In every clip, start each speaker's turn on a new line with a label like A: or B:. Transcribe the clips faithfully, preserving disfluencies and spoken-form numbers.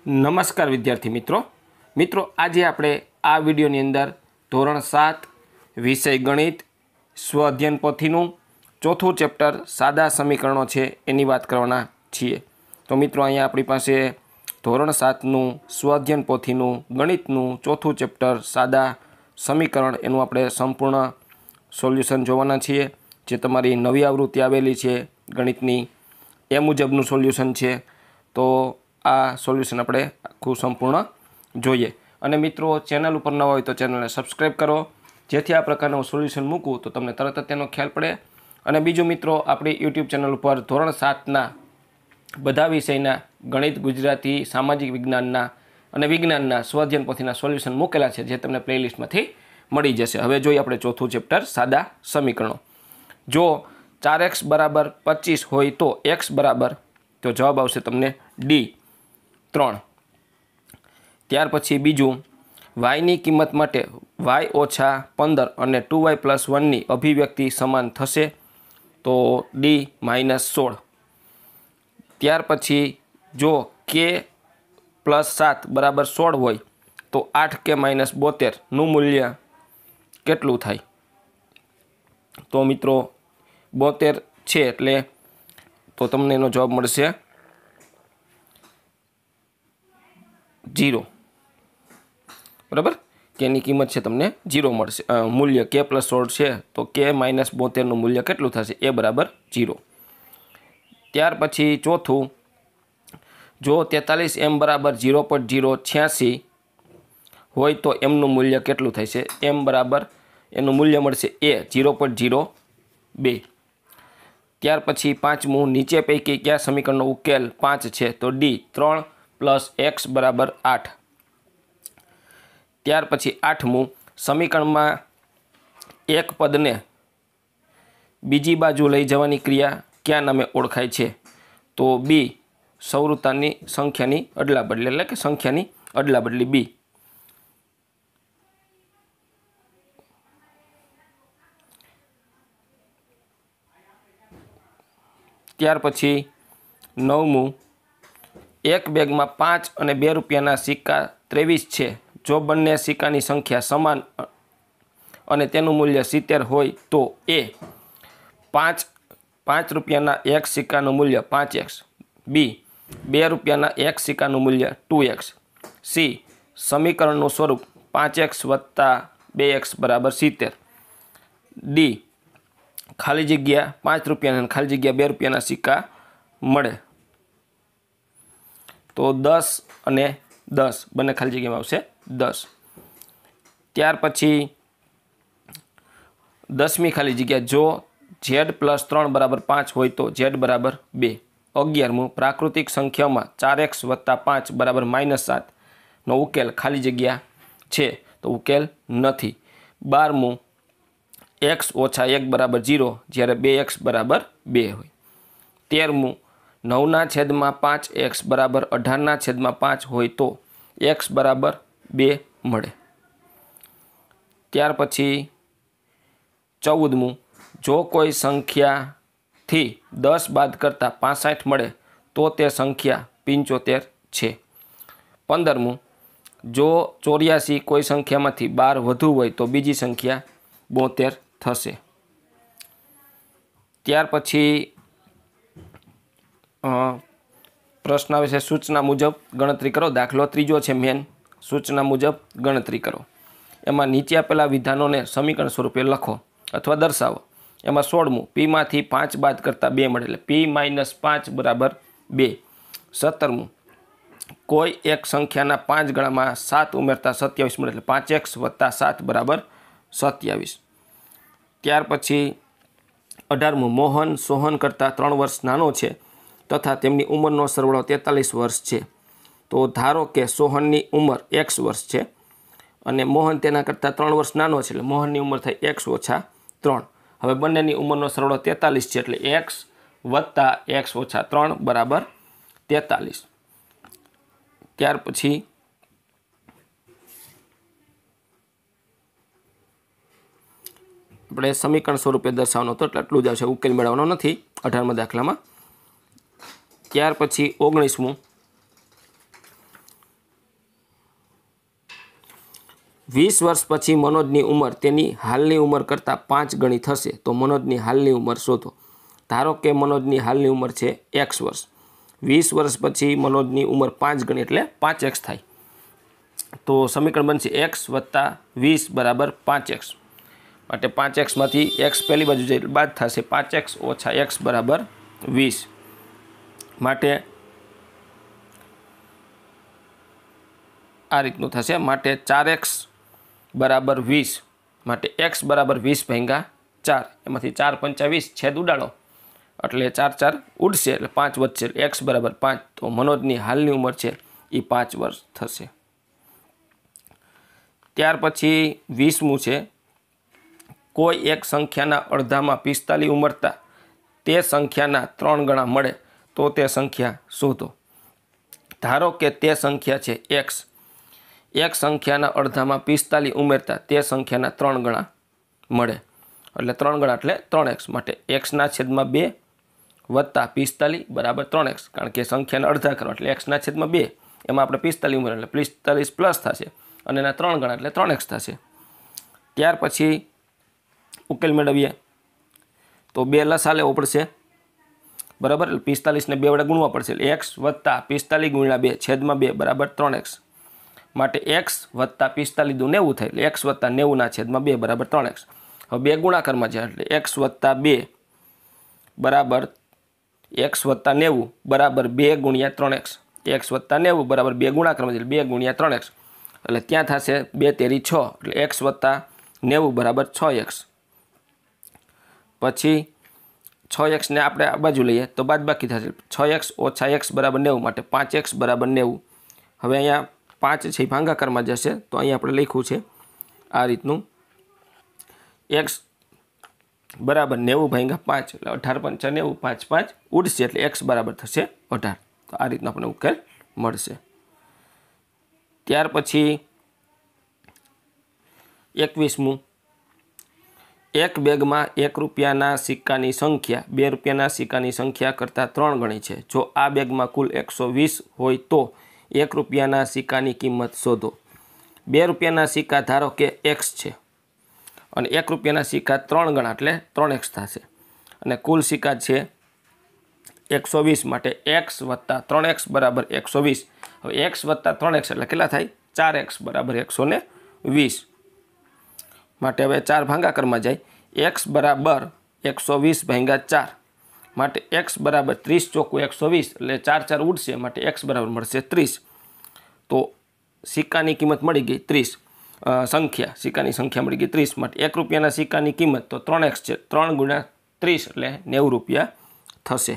A: નમસ્કાર વિદ્યાર્થી મિત્રો મિત્રો આજે આપણે આ વિડિયોની અંદર ધોરણ સાત વિષય ગણિત સ્વ અધ્યયન પોથીનું ચોથું ચેપ્ટર સાદા સમીકરણો છે એની વાત કરવાના છીએ। તો મિત્રો અહીંયા આપણી પાસે ધોરણ સાતનું સ્વ અધ્યયન પોથીનું ગણિતનું ચોથું ચેપ્ટર સાદા સમીકરણ એનું આપણે સંપૂર્ણ સોલ્યુશન જોવાના છીએ। જે તમારી નવી આવૃત્તિ આવેલી છે ગણિતની એ મુજબનું સોલ્યુશન છે। તો આ સોલ્યુશન આપણે આખું સંપૂર્ણ જોઈએ। અને મિત્રો ચેનલ ઉપર નવા હોય તો ચેનલને સબસ્ક્રાઈબ કરો, જેથી આ પ્રકારનું સોલ્યુશન મૂકું તો તમને તરત જ તેનો ખ્યાલ પડે। અને બીજું મિત્રો આપણી યુટ્યુબ ચેનલ ઉપર ધોરણ સાતના બધા વિષયના ગણિત, ગુજરાતી, સામાજિક વિજ્ઞાનના અને વિજ્ઞાનના સ્વઅધ્યયન પોથીના સોલ્યુશન મૂકેલા છે, જે તમને પ્લેલિસ્ટમાંથી મળી જશે। હવે જોઈએ આપણે ચોથું ચેપ્ટર સાદા સમીકરણો। જો ચાર એક્સ બરાબર પચીસ હોય તો એક્સ બરાબર, તો જવાબ આવશે તમને ડી ત્રણ। ત્યાર પછી બીજું, વાયની કિંમત માટે વાય ઓછા પંદર અને ટુ વાય પ્લસ વનની અભિવ્યક્તિ સમાન થશે, તો ડી માઇનસ સોળ। ત્યાર પછી જો કે પ્લસ સાત બરાબર સોળ હોય તો આઠ કે માઇનસ બોતેરનું મૂલ્ય કેટલું થાય? તો મિત્રો બોતેર છે એટલે તો તમને એનો જવાબ મળશે જીરો, બરાબર। કેની કિંમત છે તમને જીરો મળશે, મૂલ્ય કે પ્લસ સોળ છે તો કે માઇનસ બોતેરનું મૂલ્ય કેટલું થશે? એ બરાબર જીરો। ત્યાર પછી ચોથું, જો તેતાલીસ એમ બરાબર ઝીરો પોઈન્ટ ઝીરો છ્યાસી હોય તો એમનું મૂલ્ય કેટલું થશે? એમ બરાબર એનું મૂલ્ય મળશે એ ઝીરો પોઈન્ટ ઝીરો બે। ત્યાર પછી પાંચમું, નીચે પૈકી કયા સમીકરણનો ઉકેલ પાંચ છે? તો ડી ત્રણ પ્લસ એક્સ બરાબર આઠ। ત્યાર પછી આઠમું, સમીકરણમાં એક પદને બીજી બાજુ લઈ જવાની ક્રિયા કયા નામે ઓળખાય છે? તો બી સૌરતાની સંખ્યાની અદલાબદલી, એટલે કે સંખ્યાની અદલાબદલી બી। ત્યાર પછી નવમું, એક બેગમાં પાંચ અને બે રૂપિયાના સિક્કા ત્રેવીસ છે। જો બંને સિક્કાની સંખ્યા સમાન અને તેનું મૂલ્ય સિત્તેર હોય તો એ પાંચ પાંચ રૂપિયાના એક સિક્કાનું મૂલ્ય પાંચ એક્સ, બી બે રૂપિયાના એક સિક્કાનું મૂલ્ય ટુ એક્સ, સી સમીકરણનું સ્વરૂપ પાંચ એક્સ વત્તા બે એક્સ બરાબર સિત્તેર, ડી ખાલી જગ્યા પાંચ રૂપિયાના ખાલી જગ્યા બે રૂપિયાના સિક્કા મળે તો દસ અને દસ બંને ખાલી જગ્યામાં આવશે દસ। ત્યાર પછી દસમી ખાલી જગ્યા, જો ઝેડ પ્લસ ત્રણ બરાબર પાંચ હોય તો ઝેડ બરાબર બે। અગિયારમું, પ્રાકૃતિક સંખ્યામાં ચાર એક્સ વત્તા પાંચ બરાબર માઇનસ સાતનો ઉકેલ ખાલી જગ્યા છે તો ઉકેલ નથી। બારમું, એક્સ ઓછા એક બરાબર જીરો જ્યારે બે એક્સ બરાબર બે હોય। તેરમું, નવના છેદમાં પાંચ એક્સ બરાબર અઢારના છેદમાં પાંચ હોય તો એક્સ બરાબર બે મળે। ત્યાર પછી ચૌદમું, જો કોઈ સંખ્યાથી દસ બાદ કરતાં પાસઠ મળે તો તે સંખ્યા પંચોતેર છે। પંદરમું, જો ચોર્યાસી કોઈ સંખ્યામાંથી બાર વધુ હોય તો બીજી સંખ્યા બોતેર થશે। ત્યાર પછી પ્રશ્ન આવે છે, સૂચના મુજબ ગણતરી કરો। દાખલો ત્રીજો છે મેન, સૂચના મુજબ ગણતરી કરો। એમાં નીચે આપેલા વિધાનોને સમીકરણ સ્વરૂપે લખો અથવા દર્શાવો। એમાં સોળમું, પીમાંથી પાંચ બાદ કરતાં બે મળે એટલે પી માઇનસ પાંચ બરાબર બે। સત્તરમું, કોઈ એક સંખ્યાના પાંચ ગણામાં સાત ઉમેરતા સત્યાવીસ મળે એટલે પાંચ એક્સ વત્તા સાત બરાબર સત્યાવીસ। ત્યાર પછી અઢારમું, મોહન સોહન કરતાં ત્રણ વર્ષ નાનો છે તથા તેમની ઉંમરનો સરવાળો તેતાલીસ વર્ષ છે, તો ધારો કે સોહનની ઉંમર એક્સ વર્ષ છે અને મોહન તેના કરતાં ત્રણ વર્ષ નાનો છે એટલે મોહનની ઉંમર થાય એક્સ ઓછા ત્રણ। હવે બંનેની ઉંમરનો સરવાળો તેતાલીસ છે એટલે એક્સ વત્તા એક્સ ઓછા ત્રણ બરાબર તેતાલીસ। ત્યાર પછી આપણે સમીકરણ સ્વરૂપે દર્શાવવાનો હતો એટલે આટલું જ આવશે, ઉકેલ મેળવવાનો નથી અઢારમાં દાખલામાં। ત્યાર પછી ઓગણીસમું, વીસ વર્ષ પછી મનોજની ઉંમર તેની હાલની ઉંમર કરતાં પાંચ ગણી થશે તો મનોજની હાલની ઉંમર શોધો। ધારો કે મનોજની હાલની ઉંમર છે એક્સ વર્ષ, વીસ વર્ષ પછી મનોજની ઉંમર પાંચ ગણી એટલે પાંચ એક્સ થાય। તો સમીકરણ બનશે એક્સ વત્તા વીસ બરાબર પાંચ એક્સ। માટે પાંચ એક્સમાંથી એક્સ પહેલી બાજુ જાય બાદ થશે, પાંચ એક્સ ઓછા એક્સ બરાબર વીસ। માટે આ રીતનું થશે। માટે ચાર એક્સ બરાબર વીસ, માટે એક્સ બરાબર વીસ ભાગ્યા ચાર, એમાંથી ચાર પંચા વીસ, છેદ ઉડાડો એટલે ચાર ચાર ઉડશે એટલે પાંચ વધશે, એક્સ બરાબર પાંચ। તો મનોજની હાલની ઉંમર છે એ પાંચ વર્ષ થશે। ત્યાર પછી વીસમું છે, કોઈ એક સંખ્યાના અડધામાં પિસ્તાલીસ ઉમરતા તે સંખ્યાના ત્રણ ગણા મળે તો તે સંખ્યા શોધો। ધારો કે તે સંખ્યા છે એક્સ, એક સંખ્યાના અડધામાં પિસ્તાલીસ ઉમેરતા તે સંખ્યાના ત્રણ ગણા મળે, એટલે ત્રણ ગણા એટલે ત્રણ એક્સ। માટે એક્સના છેદમાં બે વત્તા પિસ્તાલીસ બરાબર ત્રણ એક્સ, કારણ કે સંખ્યાના અડધા કરો એટલે એક્સના છેદમાં બે, એમાં આપણે પિસ્તાલીસ ઉમેર એટલે પિસ્તાલીસ પ્લસ થશે અને એના ત્રણ ગણા એટલે ત્રણ એક્સ થશે। ત્યાર પછી ઉકેલ મેળવીએ તો બે લસા લેવો પડશે બરાબર, એટલે પિસ્તાલીસને બે વડે ગુણવા પડશે એટલે એક્સ વત્તા પિસ્તાલીસ ગુણ્યા બે છેદમાં બે બરાબર ત્રણ એક્સ। માટે એક્સ વત્તા પિસ્તાલીસ દુ નેવું થાય એટલે એક્સ વત્તા નેવુંના છેદમાં બે બરાબર ત્રણ એક્સ। હવે બે ગુણાકારમાં જાય એટલે એક્સ વત્તા બે બરાબર એક્સ વત્તા નેવું બરાબર બે ગુણ્યા ત્રણ એક્સ, એક્સ વત્તા નેવું બરાબર બે ગુણાકારમાં જાય બે ગુણ્યા ત્રણ એક્સ, એટલે ત્યાં થશે બે તેરી છ એટલે એક્સ વત્તા નેવું બરાબર છ એક્સ। પછી છ એક્સને આપણે આ બાજુ લઈએ તો બાદ બાકી થશે, છ એક્સ ઓછા એક્સ બરાબર નેવું, માટે પાંચ એક્સ બરાબર નેવું। હવે અહીંયા પાંચ છે એ ભાંગાકારમાં જશે તો અહીંયા આપણે લખ્યું છે આ રીતનું, એક્સ બરાબર નેવું ભાંગા પાંચ એટલે અઢાર પંચા નેવું, પાંચ પાંચ ઉડશે એટલે એક્સ બરાબર થશે અઢાર। તો આ રીતનો આપણને ઉકેલ મળશે। ત્યાર પછી એકવીસમું, એક બેગમાં એક રૂપિયાના સિક્કાની સંખ્યા બે રૂપિયાના સિક્કાની સંખ્યા કરતાં ત્રણ ગણી છે। જો આ બેગમાં કુલ એકસો વીસ હોય તો એક રૂપિયાના સિક્કાની કિંમત શોધો। બે રૂપિયાના સિક્કા ધારો કે એક્સ છે અને એક રૂપિયાના સિક્કા ત્રણ ગણા એટલે ત્રણ એક્સ થશે, અને કુલ સિક્કા છે એકસો વીસ, માટે એક્સ વત્તા ત્રણ એક્સ બરાબર એકસો વીસ। હવે એક્સ વત્તા ત્રણ એક્સ એટલે કેટલા થાય, ચાર એક્સ બરાબર એકસો ને વીસ। માટે હવે ચાર ભાંગાકારમાં જાય, એક્સ બરાબર એકસો વીસ ભાંગ્યા ચાર, માટે એક્સ બરાબર ત્રીસ ચોખ્ખું એકસો વીસ એટલે ચાર ચાર ઉડશે, માટે એક્સ બરાબર મળશે ત્રીસ। તો સિક્કાની કિંમત મળી ગઈ ત્રીસ, સંખ્યા સિક્કાની સંખ્યા મળી ગઈ ત્રીસ, માટે એક રૂપિયાના સિક્કાની કિંમત તો ત્રણ એક્સ છે, ત્રણ ગુણ્યા ત્રીસ એટલે નેવું રૂપિયા થશે।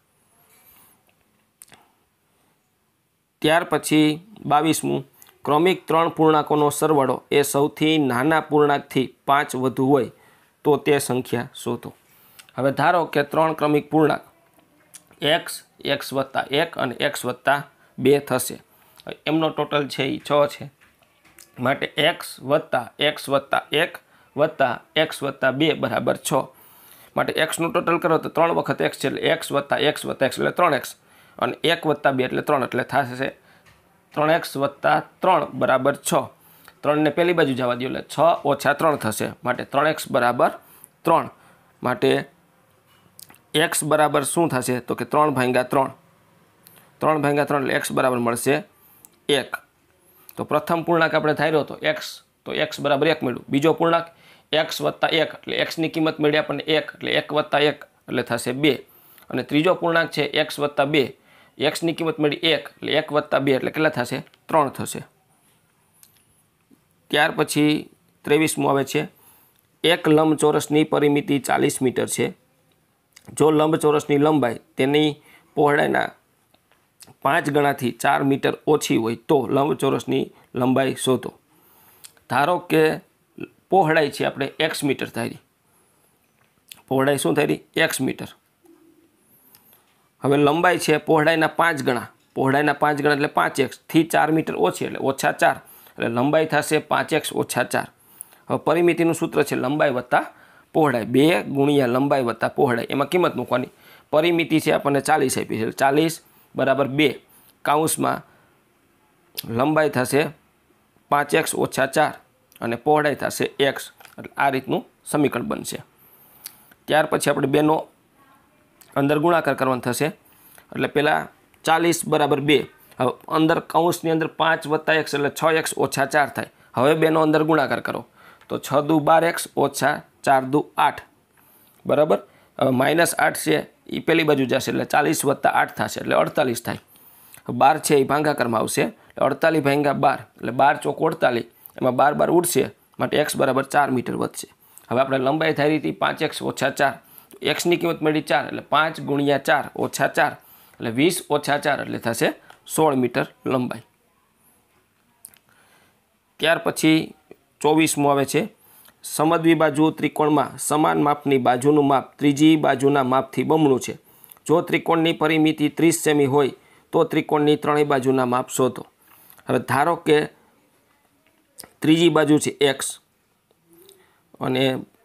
A: ત્યાર પછી બાવીસમું, ક્રમિક ત્રણ પૂર્ણાંકોનો સરવાળો એ સૌથી નાના પૂર્ણાંકથી પાંચ વધુ હોય તો તે સંખ્યા શોધો। હવે ધારો કે ત્રણ ક્રમિક પૂર્ણાંક એક્સ, એક્સ વત્તા એક અને એક્સ વત્તા બે થશે, એમનો ટોટલ છે એ છ છે, માટે એક્સ વત્તા એક્સ વત્તા એક વત્તા એક્સ વત્તા બે બરાબર છ। માટે એક્સનું ટોટલ કરો તો ત્રણ વખત એક્સ છે એટલે એક્સ વત્તા એક્સ વત્તા એક્સ એટલે ત્રણ એક્સ, અને એક વત્તા બે એટલે ત્રણ એટલે થશે ત્રણ એક્સ વત્તા ત્રણ બરાબર છ। ત્રણને પહેલી બાજુ જવા દો એટલે છ ઓછા ત્રણ થશે, માટે ત્રણ એક્સ બરાબર ત્રણ। માટે એક્સ બરાબર શું થશે તો કે ત્રણ ભાંગ્યા ત્રણ, ત્રણ ભાંગ્યા ત્રણ એટલે એક્સ બરાબર મળશે એક। તો પ્રથમ પૂર્ણાંક આપણે ધાર્યો હતો એક્સ, તો એક્સ બરાબર એક મળ્યું। બીજો પૂર્ણાંક એક્સ વત્તા એક એટલે એક્સની કિંમત મળી આપણને એક, એટલે એક વત્તા એક એટલે થશે બે, અને ત્રીજો પૂર્ણાંક છે એક્સ વત્તા બે, એક્સની કિંમત મળી એક એટલે એક વત્તા બે એટલે કેટલા થશે ત્રણ થશે। ત્યાર પછી ત્રેવીસમું આવે છે, એક લંબચોરસની પરિમિતિ ચાલીસ મીટર છે, જો લંબચોરસની લંબાઈ તેની પહોળાઈના પાંચ ગણાથી ચાર મીટર ઓછી હોય તો લંબચોરસની લંબાઈ શોધો। ધારો કે પહોળાઈ છે આપણે એક્સ મીટર ધારી, પહોળાઈ શું ધારી એક્સ મીટર, હવે લંબાઈ છે પહોળાઈના પાંચ ગણા, પહોળાઈના પાંચ ગણા એટલે પાંચ એક્સ થી ચાર મીટર ઓછી એટલે ઓછા ચાર, એટલે લંબાઈ થશે પાંચ એક્સ ઓછા ચાર। હવે પરિમિતિનું સૂત્ર છે લંબાઈ વત્તા પહોળાઈ, બે ગુણ્યા લંબાઈ વત્તા પહોળાઈ, એમાં કિંમત મૂકવાની। પરિમિતિ છે આપણને ચાલીસ આપી છે, ચાલીસ બરાબર બે, કાઉન્સમાં લંબાઈ થશે પાંચ એક્સ ઓછા ચાર અને પહોળાઈ થશે એક્સ, એટલે આ રીતનું સમીકરણ બનશે. ત્યાર પછી આપણે બેનો અંદર ગુણાકાર કરવાનો થશે, એટલે પહેલાં ચાલીસ બરાબર બે. હવે અંદર કૌંસની અંદર પાંચ વત્તા એક્સ એટલે છ એક્સ ઓછા ચાર થાય. હવે બેનો અંદર ગુણાકાર કરો તો છ દુ બાર એક્સ ઓછા ચાર દુ આઠ બરાબર. હવે માઇનસ આઠ છે એ પહેલી બાજુ જશે એટલે ચાલીસ વત્તા આઠ થશે એટલે અડતાલીસ થાય. બાર છે એ ભાંગાકારમાં આવશે એટલે અડતાલીસ ભાંગા બાર એટલે બાર ચોક અડતાલીસ, એમાં બાર બાર ઉડશે માટે એક્સ બરાબર ચાર મીટર વધશે. હવે આપણે લંબાઈ થઈ હતી પાંચ એક્સ ઓછા ચાર, તો એક્સની કિંમત મળી ચાર એટલે પાંચ ગુણ્યા ચાર ઓછા ચાર એટલે વીસ ઓછા ચાર એટલે થશે સોળ મીટર લંબાઈ. ત્યાર પછી ચોવીસમું આવે છે, સમદ્વિબાજુ ત્રિકોણમાં સમાન માપની બાજુનું માપ ત્રીજી બાજુના માપથી બમણું છે. જો ત્રિકોણની પરિમિતિ ત્રીસ સેમી હોય તો ત્રિકોણની ત્રણેય બાજુના માપ શોધો. હવે ધારો કે ત્રીજી બાજુ છે એક્સ અને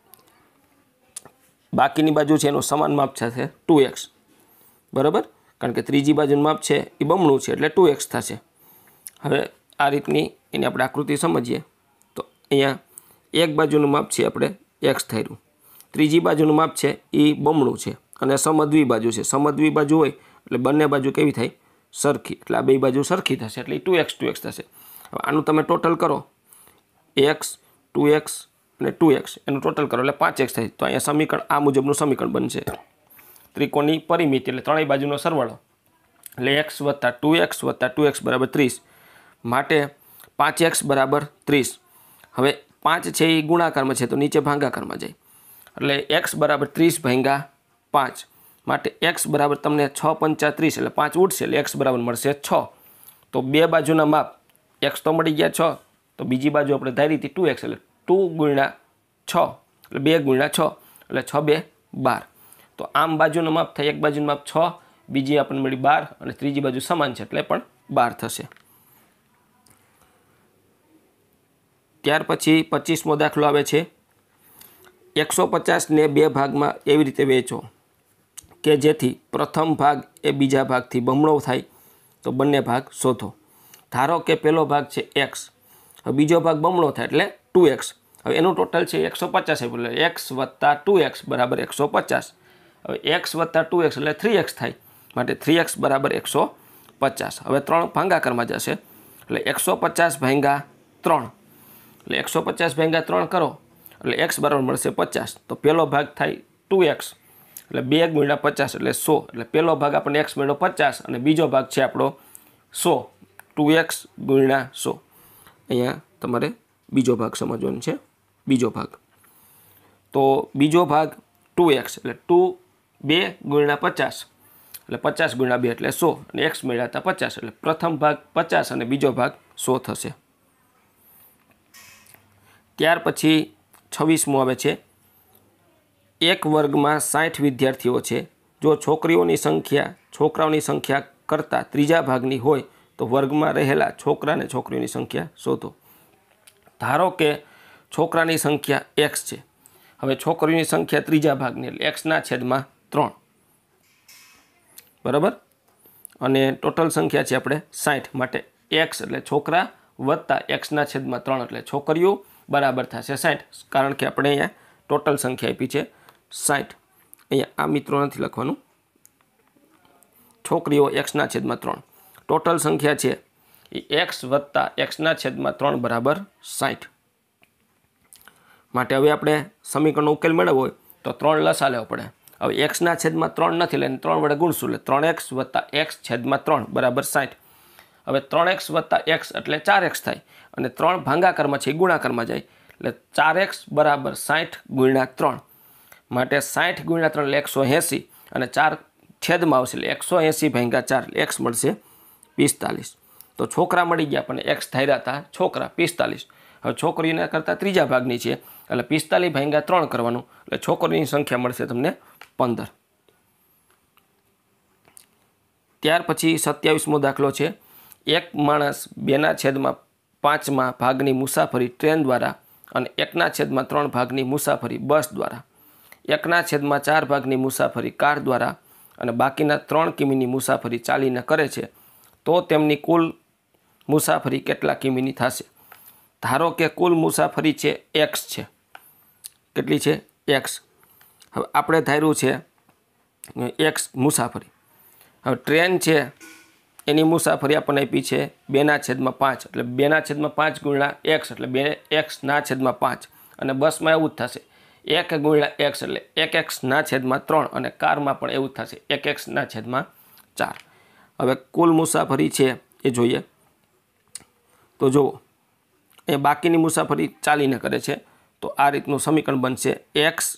A: બાકીની બાજુ છે એનું સમાન માપ છે ટુ એક્સ બરાબર, કારણ કે ત્રીજી બાજુનું માપ છે એ બમણું છે એટલે ટુ એક્સ થશે. હવે આ રીતની એની આપણે આકૃતિ સમજીએ તો અહીંયા એક બાજુનું માપ છે આપણે એક્સ થયું, ત્રીજી બાજુનું માપ છે એ બમણું છે અને સમદ્વિ બાજુ છે. સમદ્વિ બાજુ હોય એટલે બંને બાજુ કેવી થાય? સરખી, એટલે આ બે બાજુ સરખી થશે એટલે ટુ એક્સ ટુ એક્સ થશે. હવે આનું તમે ટોટલ કરો, એક્સ ટુ એક્સ અને ટુ એક્સ એનું ટોટલ કરો એટલે પાંચ એક્સ થાય. તો અહીંયા સમીકરણ આ મુજબનું સમીકરણ બનશે. ત્રિકોણની પરિમિતિ એટલે ત્રણેય બાજુનો સરવાળો એટલે એક્સ વત્તા ટુ એક્સ વત્તા ટુ એક્સ બરાબર ત્રીસ, માટે પાંચ એક્સ બરાબર ત્રીસ. હવે પાંચ છે એ ગુણાકારમાં છે તો નીચે ભાંગાકારમાં જાય એટલે એક્સ બરાબર ત્રીસ ભાંગા પાંચ, માટે એક્સ બરાબર તમને છ પંચા ત્રીસ એટલે પાંચ ઉઠશે એટલે એક્સ બરાબર મળશે છ. તો બે બાજુના માપ એક્સ તો મળી ગયા છ, તો બીજી બાજુ આપણે ધારી હતી ટુ એક્સ એટલે ટુ ગુણ્યા છ એટલે બે ગુણ્યા છ એટલે છ બે બાર. તો આમ બાજુનું માપ થાય, એક બાજુનું માપ છ, બીજી આપણને મળી બાર અને ત્રીજી બાજુ સમાન છે એટલે પણ બાર થશે. ત્યાર પછી પચીસમો દાખલો આવે છે, એકસો પચાસને બે ભાગમાં એવી રીતે વહેંચો કે જેથી પ્રથમ ભાગ એ બીજા ભાગથી બમણો થાય, તો બંને ભાગ શોધો. ધારો કે પહેલો ભાગ છે એક્સ, હવે બીજો ભાગ બમણો થાય એટલે ટુ એક્સ. હવે એનું ટોટલ છે એકસો પચાસ એટલે એક્સ વત્તા ટુ એક્સ બરાબર એકસો પચાસ. હવે એક્સ વત્તા ટુ એક્સ એટલે થ્રી એક્સ થાય, માટે થ્રી એક્સ બરાબર એકસો પચાસ. હવે ત્રણ ભાંગાકારમાં જશે એટલે એકસો પચાસ ભાંગા ત્રણ એટલે એકસો પચાસ ભાંગા ત્રણ કરો એટલે એક્સ બરાબર મળશે પચાસ. તો પહેલો ભાગ થાય ટુ એક્સ એટલે બે ગુણ્યા પચાસ એટલે સો, એટલે પહેલો ભાગ આપણને એક્સ મળ્યો પચાસ અને બીજો ભાગ છે આપણો સો, ટુ એક્સ ગુણ્યા સો. અહીંયા તમારે બીજો ભાગ સમજવાનો છે. બીજો ભાગ તો બીજો ભાગ ટુ એક્સ એટલે ટુ બે ગુણ્યા પચાસ એટલે પચાસ ગુણ્યા બે એટલે સો અને એક્સ મળ્યા હતા પચાસ એટલે પ્રથમ ભાગ પચાસ અને બીજો ભાગ સો થશે. ત્યાર પછી છવ્વીસમું આવે છે, એક વર્ગમાં સાઠ વિદ્યાર્થીઓ છે. જો છોકરીઓની સંખ્યા છોકરાઓની સંખ્યા કરતાં ત્રીજા ભાગની હોય તો વર્ગમાં રહેલા છોકરા અને છોકરીઓની સંખ્યા શોધો. ધારો કે છોકરાની સંખ્યા એક્સ છે, હવે છોકરીઓની સંખ્યા ત્રીજા ભાગની એટલે એક્સના છેદમાં ત્રણ બરાબર, અને ટોટલ સંખ્યા છે આપણે સાઠ, માટે એક્સ એટલે છોકરા વત્તા એક્સના છેદમાં ત્રણ એટલે છોકરીઓ બરાબર થશે સાઠ, કારણ કે આપણે અહીંયા ટોટલ સંખ્યા આપી છે સાઠ. અહીંયા આ મિત્રો નથી લખવાનું, છોકરીઓ એક્સના છેદમાં ત્રણ, ટોટલ સંખ્યા છે એ એક્સ વત્તા એક્સના છેદમાં ત્રણ બરાબર સાઠ. માટે હવે આપણે સમીકરણનો ઉકેલ મેળવવો હોય તો ત્રણ લસા લેવો પડે. હવે એક્સના છેદમાં ત્રણ નથી એટલે ત્રણ વડે ગુણશું એટલે ત્રણ એક્સ વત્તા એક્સ છેદમાં ત્રણ બરાબર સાઠ. હવે ત્રણ એક્સ વત્તા એક્સ એટલે ચાર એક્સ થાય અને ત્રણ ભાંગાકારમાં છે એ ગુણાકારમાં જાય એટલે ચાર એક્સ બરાબર સાઠ ગુણ્યા ત્રણ, માટે સાઠ ગુણ્યા ત્રણ એટલે એકસો એંસી અને ચાર છેદમાં આવશે એટલે એકસો એંસી ભાંગ્યા ચાર એટલે એક્સ મળશે પિસ્તાલીસ. તો છોકરા મળી ગયા પણ એક્સ ધાર્યા હતા છોકરા પિસ્તાલીસ. હવે છોકરીના કરતાં ત્રીજા ભાગની છે એટલે પિસ્તાલીસ ભાંગ્યા ત્રણ કરવાનું એટલે છોકરીની સંખ્યા મળશે તમને પંદર. ત્યાર પછી સત્યાવીસમો દાખલો છે, એક માણસ બેના છેદમાં પાંચમાં ભાગની મુસાફરી ટ્રેન દ્વારા અને એકના છેદમાં ત્રણ ભાગની મુસાફરી બસ દ્વારા, એકના છેદમાં ચાર ભાગની મુસાફરી કાર દ્વારા અને બાકીના ત્રણ કિમીની મુસાફરી ચાલીને કરે છે, તો તેમની કુલ મુસાફરી કેટલા કિમીની થશે? ધારો કે કુલ મુસાફરી છે એક્સ છે, કેટલી છે એક્સ। હવે આપણે ધાર્યું છે એક્સ મુસાફરી। હવે ટ્રેન છે એની મુસાફરી આપણને આપી છે બેના છેદમાં પાંચ, એટલે બેના છેદમાં પાંચ ગુણ્યા એક્સ એટલે બે એક્સના છેદમાં પાંચ, અને બસમાં એવું જ થશે એક ગુણ્યા એક્સ એટલે એક એક્સના છેદમાં ત્રણ, અને કારમાં પણ એવું જ થશે એક એક્સના છેદમાં ચાર। હવે કુલ મુસાફરી છે એ જોઈએ તો જુઓ એ બાકીની મુસાફરી ચાલીને કરે છે, તો આ રીતનું સમીકરણ બનશે એક્સ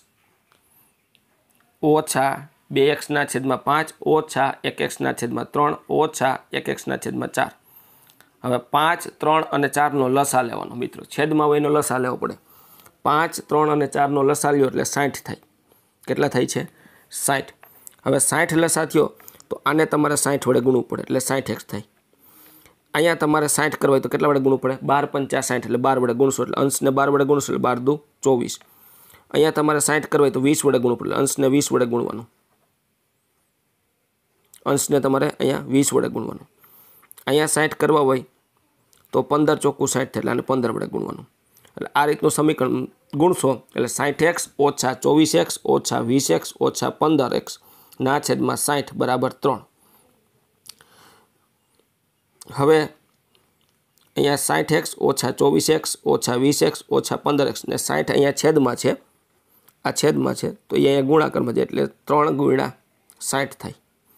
A: ઓછા બે એક્સના છેદમાં પાંચ ઓછા એક એક્સના છેદમાં ત્રણ ઓછા એક એક્સના છેદમાં ચાર। હવે પાંચ ત્રણ અને ચારનો લસા લેવાનો મિત્રો, છેદમાં હોય એનો લસા લેવો પડે। પાંચ ત્રણ અને ચારનો લસા લ્યો એટલે સાઠ થાય। કેટલા થાય છે સાઠ। હવે સાઠ લસા થયો તો આને તમારે સાઠ વડે ગુણવું પડે એટલે સાઠ એક્સ થાય। અહીંયા તમારે સાઠ કરવા હોય તો કેટલા વડે ગુણવું પડે, બાર પંચા સાઠ એટલે બાર વડે ગુણશો એટલે અંશને બાર વડે ગુણશો એટલે બાર દુ ચોવીસ। અહીંયા તમારે સાઠ કરવા હોય તો વીસ વડે ગુણવું પડે, અંશને વીસ વડે ગુણવાનું, અંશને તમારે અહીંયા વીસ વડે ગુણવાનું। અહીંયા સાઠ કરવા હોય તો પંદર ચોખ્ખું સાઠ થાય એટલે આને પંદર વડે ગુણવાનું। એટલે આ રીતનું સમીકરણ ગુણશો એટલે સાઠ એક્સ ઓછા ચોવીસ એક્સ ઓછા વીસ એક્સ ઓછા પંદર એક્સ ના છેદમાં સાઠ બરાબર ત્રણ। હવે અહીંયા સાઠ એક્સ ઓછા ચોવીસ એક્સ ઓછા વીસ એક્સ ઓછા પંદર એક્સ ને સાઠ અહીંયા છેદમાં છે, આ છેદમાં છે તો એ અહીંયા ગુણાકારમાં છે એટલે ત્રણ ગુણ્યા સાઠ થાય।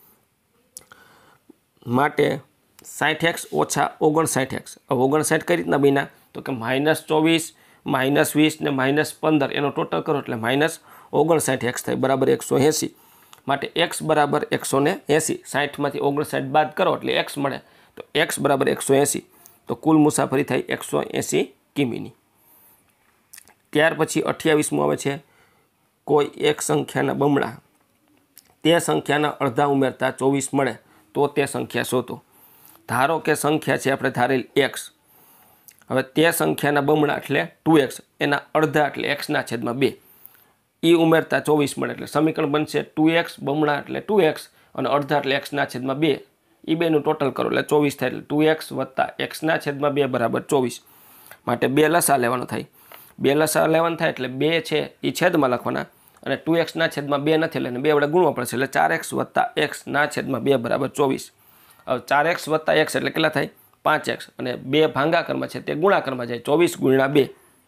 A: માટે સાઠ એક્સ ઓછા ઓગણસાઠ એક્સ। હવે ઓગણસાઠ કઈ રીતના બન્યા તો કે માઇનસ ચોવીસ માઇનસ વીસ ને માઇનસ પંદર એનો ટોટલ કરો એટલે માઇનસ ઓગણસાઠ એક્સ થાય બરાબર એકસો એંસી। માટે એક્સ બરાબર એકસો ને એંસી, સાઠમાંથી ઓગણસાઠ બાદ કરો એટલે એક્સ મળે, તો એક્સ બરાબર એકસો એંસી, તો કુલ મુસાફરી થાય એકસો એંસી કિમીની। ત્યાર પછી અઠ્યાવીસમું આવે છે કોઈ એક સંખ્યાના બમણા તે સંખ્યાના અડધા ઉમેરતા ચોવીસ મળે તો તે સંખ્યા શોધો। ધારો કે સંખ્યા છે આપણે ધારેલ એક્સ, હવે તે સંખ્યાના બમણા એટલે ટુ એક્સ, એના અડધા એટલે એક્સના છેદમાં બે, એ ઉમેરતા ચોવીસ મળે એટલે સમીકરણ બનશે ટુ એક્સ બમણા એટલે ટુ એક્સ અને અડધા એટલે એક્સના છેદમાં બે, એ બેનું ટોટલ કરો એટલે ચોવીસ થાય, એટલે ટુ એક્સ વત્તા એક્સના છેદમાં બે બરાબર ચોવીસ। માટે બે લસા લેવાનો થાય, બે લસા લેવાનું થાય એટલે બે છે એ છેદમાં લખવાના, અને ટુ એક્સના છેદમાં બે નથી એટલે બે વડે ગુણવા પડશે એટલે ચાર એક્સ વત્તા એક્સના છેદમાં બે બરાબર ચોવીસ। હવે ચાર એક્સ વત્તા એક્સ એટલે કેટલા થાય પાંચ એક્સ, અને બે ભાંગાકારમાં છે તે ગુણાકારમાં જાય, ચોવીસ ગુણ્યા બે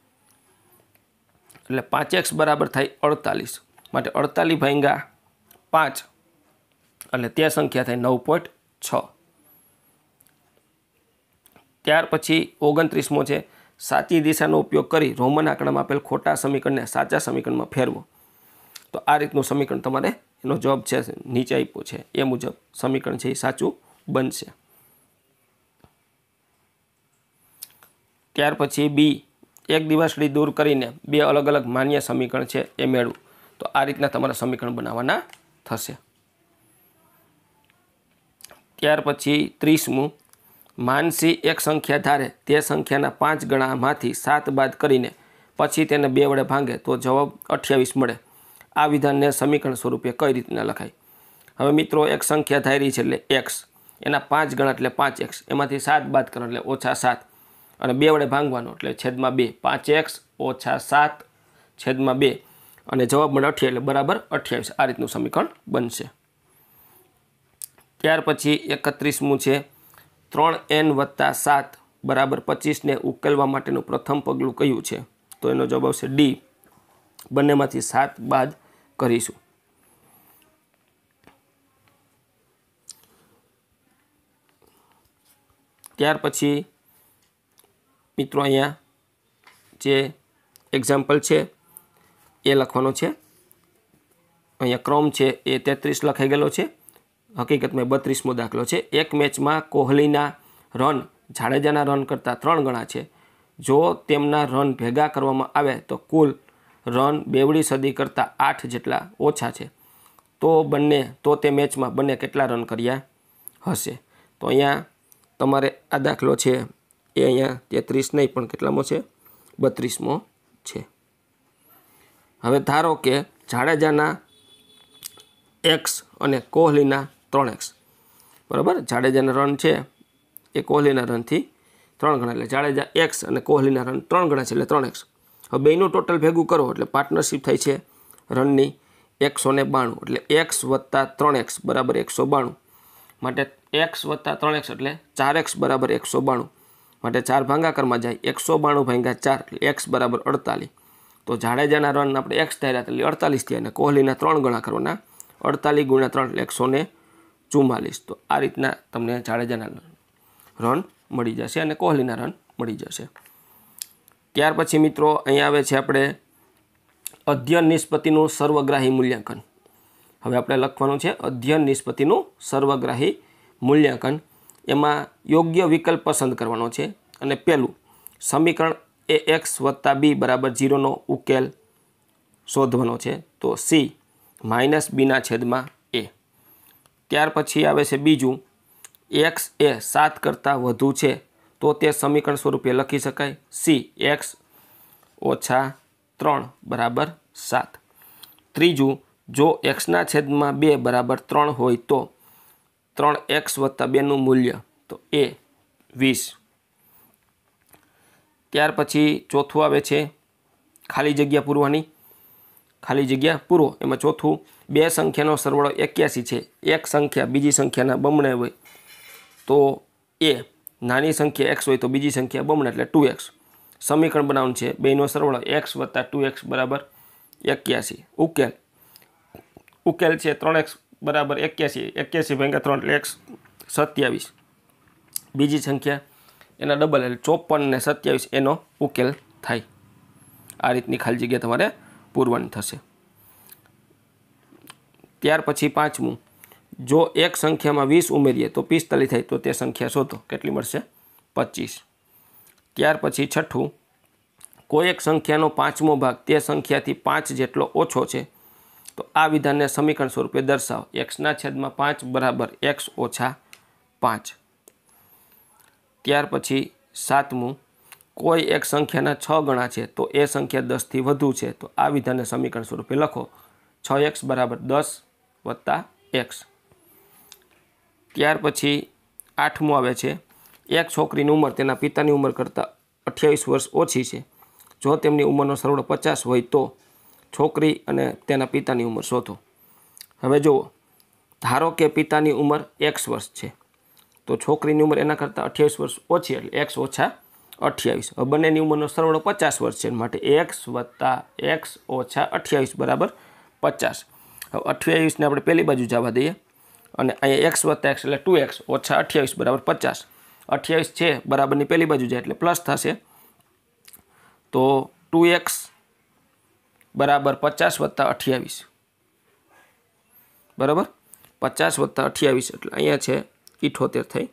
A: એટલે પાંચ એક્સ બરાબર થાય અડતાલીસ। માટે અડતાલીસ ભાંગા પાંચ એટલે તે સંખ્યા થાય નવ પોઈન્ટ છ। ત્યાર પછી ઓગણત્રીસમો છે સાચી દિશાનો ઉપયોગ કરી રોમન આંકડામાં આપેલ ખોટા સમીકરણને સાચા સમીકરણમાં ફેરવો। તો આ રીતનું સમીકરણ તમારે એનો જવાબ છે નીચે આપ્યો છે એ મુજબ સમીકરણ છે એ સાચું બનશે। ત્યાર પછી બી એક દિવાસળી દૂર કરીને બે અલગ અલગ માન્ય સમીકરણ છે એ મેળવું। તો આ રીતના તમારા સમીકરણ બનાવવાના થશે। ત્યાર પછી ત્રીસમું માનસી એક સંખ્યા ધારે તે સંખ્યાના પાંચ ગણામાંથી સાત બાદ કરીને પછી તેને બે વડે ભાંગે તો જવાબ અઠ્યાવીસ મળે। આ વિધાનને સમીકરણ સ્વરૂપે કઈ રીતના લખાય? હવે મિત્રો એક સંખ્યા ધારી છે એટલે એક્સ, એના પાંચ ગણા એટલે પાંચ એક્સ, એમાંથી સાત બાદ કરો એટલે ઓછા સાત, અને બે વડે ભાંગવાનો એટલે છેદમાં બે, પાંચ એક્સ ઓછા સાત છેદમાં બે, અને જવાબ મળે અઠ્યાવીસ એટલે બરાબર અઠ્યાવીસ। આ રીતનું સમીકરણ બનશે। ત્યાર પછી એકત્રીસમું છે ત્રણ એન વત્તા સાત બરાબર પચીસને ઉકેલવા માટેનું પ્રથમ પગલું કયું છે? તો એનો જવાબ આવશે ડી, બંનેમાંથી સાત બાદ કરીશું। ત્યાર પછી મિત્રો અહીંયા જે એક્ઝામ્પલ છે એ લખવાનો છે। અહીંયા ક્રમ છે એ તેત્રીસ લખાઈ ગયેલો છે, હકીકતમાં બત્રીસમો દાખલો છે। એક મેચમાં કોહલીના રન જાડેજાના રન કરતાં ત્રણ ગણા છે। જો તેમના રન ભેગા કરવામાં આવે તો કુલ રન બેવડી સદી કરતાં આઠ જેટલા ઓછા છે, તો બંને તો તે મેચમાં બંને કેટલા રન કર્યા હશે? તો અહીંયા તમારે આ દાખલો છે એ અહીંયા તેત્રીસ નહીં પણ કેટલામો છે બત્રીસમો છે। હવે ધારો કે જાડેજાના એક્સ અને કોહલીના ત્રણ એક્સ, બરાબર, જાડેજાના રન છે એ કોહલીના રનથી ત્રણ ગણા એટલે જાડેજા એક્સ અને કોહલીના રન ત્રણ ગણા છે એટલે ત્રણ એક્સ. હવે બેયનું ટોટલ ભેગું કરો એટલે પાર્ટનરશિપ થાય છે રનની એકસો ને બાણું એટલે એક્સ વત્તા ત્રણ એક્સ બરાબર એકસો બાણું. માટે એક્સ વત્તા ત્રણ એક્સ એટલે ચાર એક્સ બરાબર એકસો બાણું. માટે ચાર ભાગાકારમાં જાય એકસો બાણું ભાગ્યા ચાર એટલે એક્સ બરાબર અડતાલીસ. તો જાડેજાના રન આપણે એક્સ ધાર્યા એટલે અડતાલીસ થયા અને કોહલીના ત્રણ ગણા કરવાના અડતાલીસ ગુણ્યા ત્રણ એટલે એકસો ને ચુમ્માલીસ. તો આ રીતના તમને જાડેજાના રન મળી જશે અને કોહલીના રન મળી જશે. ત્યાર પછી મિત્રો અહીંયા આવે છે આપણે અધ્યયન નિષ્પત્તિનું સર્વગ્રાહી મૂલ્યાંકન. હવે આપણે લખવાનું છે અધ્યયન નિષ્પત્તિનું સર્વગ્રાહી મૂલ્યાંકન. એમાં યોગ્ય વિકલ્પ પસંદ કરવાનો છે અને પહેલું સમીકરણ એ એક્સ વત્તા બી બરાબર જીરોનો ઉકેલ શોધવાનો છે. તો સી માઇનસ બીના છેદમાં એ. ત્યાર પછી આવે છે બીજું એક્સ એ સાત કરતાં વધુ છે તો તે સમીકરણ સ્વરૂપે લખી શકાય સી એક્સ ઓછા ત્રણ બરાબર સાત. ત્રીજું જો એક્સના છેદમાં બે બરાબર ત્રણ હોય તો ત્રણ એક્સ વત્તા બેનું મૂલ્ય તો એ વીસ. ત્યાર પછી ચોથું આવે છે ખાલી જગ્યા પૂરવાની. ખાલી જગ્યા પૂરો. એમાં ચોથું બે સંખ્યાનો સરવાળો એક્યાસી છે. એક સંખ્યા બીજી સંખ્યાના બમણે હોય તો એ નાની સંખ્યા એક્સ હોય તો બીજી સંખ્યા બમણે એટલે ટુ એક્સ. સમીકરણ બનાવવાનું છે બેનો સરવાળો એક્સ વત્તા ટુ એક્સ બરાબર એક્યાસી. ઉકેલ ઉકેલ છે ત્રણ એક્સ બરાબર એક્યાસી. એક્યાસી ભાગ્યા ત્રણ એટલે એક્સ સત્યાવીસ. બીજી સંખ્યા એના ડબલ એટલે ચોપન ને સત્યાવીસ એનો ઉકેલ થાય. આ રીતની ખાલી જગ્યા તમારે પૂરવાની થશે. ત્યાર પછી પાંચમું જો એક સંખ્યામાં વીસ ઉમેરીએ તો પિસ્તાલીસ થાય તો તે સંખ્યા શોધો. કેટલી મળશે? પચીસ. ત્યાર પછી છઠ્ઠું કોઈ એક સંખ્યાનો પાંચમો ભાગ તે સંખ્યાથી પાંચ જેટલો ઓછો છે તો આ વિધાનને સમીકરણ સ્વરૂપે દર્શાવો. એક્સના છેદમાં પાંચ બરાબર એક્સ ઓછા પાંચ. ત્યાર પછી સાતમું કોઈ એક સંખ્યાના છ ગણા છે તો એ સંખ્યા દસથી વધુ છે તો આ વિધાનને સમીકરણ સ્વરૂપે લખો છ એક્સ બરાબર દસ વત્તા એક્સ. ત્યાર પછી આઠમું આવે છે એક છોકરીની ઉંમર તેના પિતાની ઉંમર કરતાં અઠ્યાવીસ વર્ષ ઓછી છે. જો તેમની ઉંમરનો સરવાળો પચાસ હોય તો છોકરી અને તેના પિતાની ઉંમર શોધો. હવે જુઓ ધારો કે પિતાની ઉંમર એક્સ વર્ષ છે તો છોકરીની ઉંમર એના કરતાં અઠ્યાવીસ વર્ષ ઓછી એટલે એક્સ ઓછા અઠ્યાવીસ. હવે બંનેની ઉંમરનો સરવાળો પચાસ વર્ષ છે માટે એક્સ વત્તા એક્સ ઓછા અઠ્યાવીસ બરાબર પચાસ. હવે અઠ્યાવીસને આપણે પહેલી બાજુ જવા દઈએ અને અહીંયા એક્સ વત્તા એક્સ એટલે ટુ એક્સ ઓછા અઠ્યાવીસ બરાબર પચાસ. અઠ્યાવીસ છે બરાબરની પહેલી બાજુ જાય એટલે પ્લસ થશે તો ટુ એક્સ બરાબર પચાસ વત્તા અઠ્યાવીસ બરાબર. પચાસ વત્તા અઠ્યાવીસ એટલે અહીંયા છે ઇઠોતેર થઈ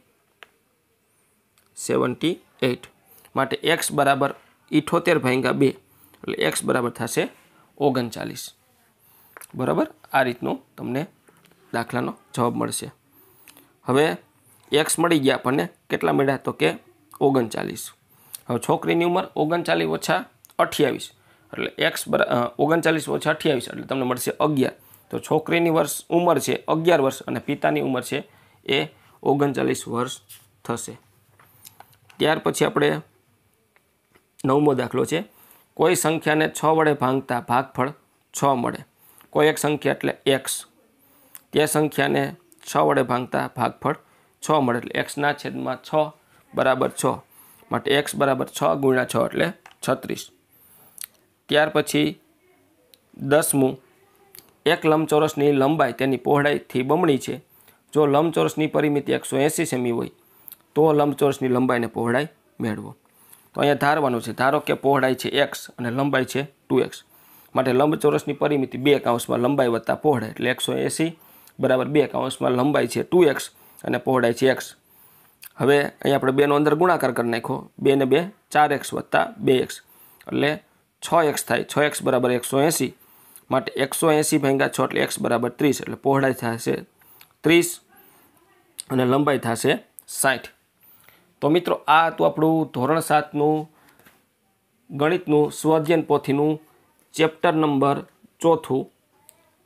A: સેવન્ટી એઇટ. માટે એક્સ બરાબર ઇઠોતેર ભાગ્યા બે એટલે એક્સ બરાબર થશે ઓગણચાલીસ બરાબર. આ રીતનો તમને દાખલાનો જવાબ મળશે. હવે એક્સ મળી ગયા આપણને કેટલા મળ્યા તો કે ઓગણચાલીસ. હવે છોકરીની ઉંમર ઓગણચાલીસ ઓછા અઠ્યાવીસ એટલે એક્સ બરા ઓગણચાલીસ ઓછા અઠ્યાવીસ એટલે તમને મળશે અગિયાર. તો છોકરીની વર્ષ ઉંમર છે અગિયાર વર્ષ અને પિતાની ઉંમર છે એ ઓગણચાલીસ વર્ષ થશે. ત્યાર પછી આપણે નવમો દાખલો છે કોઈ સંખ્યાને છ વડે ભાંગતા ભાગફળ છ મળે. કોઈ એક સંખ્યા એટલે એક્સ તે સંખ્યાને છ વડે ભાંગતા ભાગફળ છ મળે એટલે એક્સના છેદમાં છ બરાબર છ. માટે એક્સ બરાબર છ ગુણ્યા છ એટલે છત્રીસ. ત્યાર પછી દસમું એક લંબચોરસની લંબાઈ તેની પહોળાઈથી બમણી છે. જો લંબચોરસની પરિમિતિ એકસો એંસી સેમી હોય તો લંબચોરસની લંબાઈને પહોળાઈ મેળવો. તો અહીંયા ધારવાનું છે ધારો કે પહોળાઈ છે એક્સ અને લંબાઈ છે ટુ એક્સ. માટે લંબચોરસની પરિમિતિ બે કાઉન્સમાં લંબાઈ વત્તા પહોળાઈ એટલે એકસો એંસી બરાબર બે કાઉન્સમાં લંબાઈ છે ટુ એક્સ અને પહોળાઈ છે એક્સ. હવે અહીંયા આપણે બેનો અંદર ગુણાકાર કરી નાખો. બે ને બે ચાર એક્સ વત્તા બે એક્સ એટલે છ એક્સ થાય. છ એક્સ બરાબર એકસો એંસી. માટે એકસો એંસી ભાગ્યા છ એટલે એક્સ બરાબર ત્રીસ એટલે પહોળાઈ થશે ત્રીસ અને લંબાઈ થશે સાઠ. તો મિત્રો આ હતું આપણું ધોરણ સાતનું ગણિતનું સ્વઅધ્યયન પોથીનું ચેપ્ટર નંબર ચોથું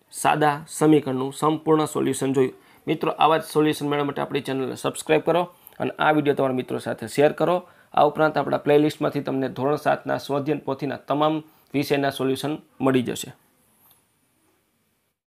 A: સાદા સમીકરણનું સંપૂર્ણ સોલ્યુશન જોયું. મિત્રો આવા જ સોલ્યુશન મેળવવા માટે આપણી ચેનલને સબસ્ક્રાઈબ કરો અને આ વિડીયો તમારા મિત્રો સાથે શેર કરો. આ ઉપરાંત આપણા પ્લેલિસ્ટમાંથી તમને ધોરણ સાતના સ્વાધ્યાયન પોથીના તમામ વિષયના સોલ્યુશન મળી જશે.